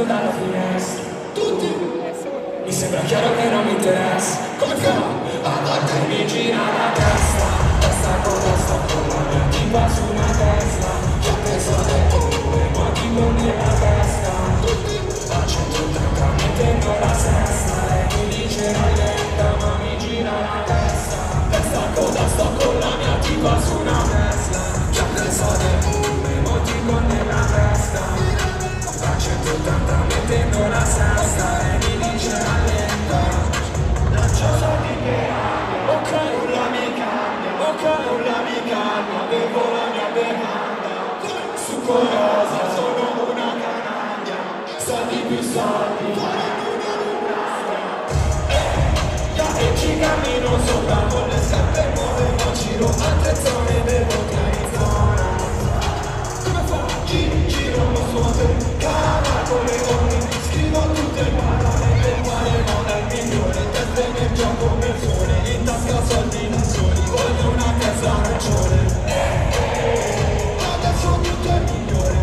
spiando dalla finestra. Tutti! Mi sembra chiaro che non mi interessa. Come fa? A volte mi gira la testa. Testa con testa con la mia tipa su una testa. Che ho preso due motivo nella testa. A 180 mettendo la sesta. Lei mi dice rallenta ma mi gira la testa. Testa coda sto con la mia tipa su una testa. Che ho preso due motivo nella testa. A 180 mettendo la sesta. Lei mi dice rallenta. Lancia soldi che abbia. Ok, nulla mi cambia. Ok, nulla mi cambia. Bevo la mia bevanda. Su cosa sono una canaglia. Soldi più soldi. E ci cammino sopra con le sempre nuove. Ma giro altre zone. Devo Arizona. Come fa? Giro lo suono. Cava con le onde. Scrivo tutte le parole. Per quale moda il migliore. Teste nel gioco per sole. In tasca soldi non soli. Voglio una casa ragione. Adesso tutto è migliore.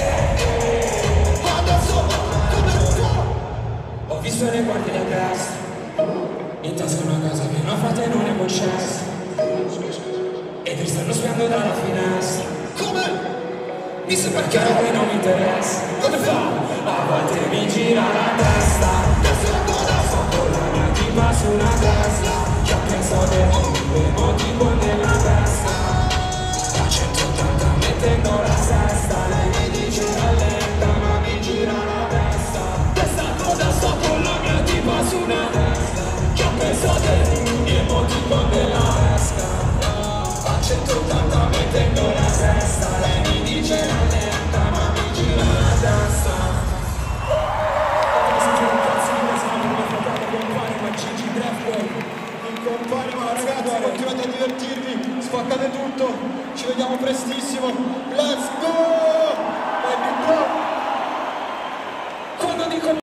Adesso come fa? Ho visto le guardie da destra. In tasca una casa che una frate non è concessa. E ti stanno spiando dalla finestra. Come? Mi sembra chiaro che non mi interessa. Come fa? A volte mi gira la testa. Testa coda sto con la mia tipa su una testa. Che ho preso due motivo nella testa. A 180 mettendo la sesta. Lei mi dice rallenta ma mi gira la testa. Testa coda sto con la mia tipa su una testa. Che ho preso due motivo nella testa. A 180 mettendo la sesta. Lei mi dice rallenta ma mi gira la testa. Compagni, ma ragazzi, continuate a divertirvi, spaccate tutto, ci vediamo prestissimo.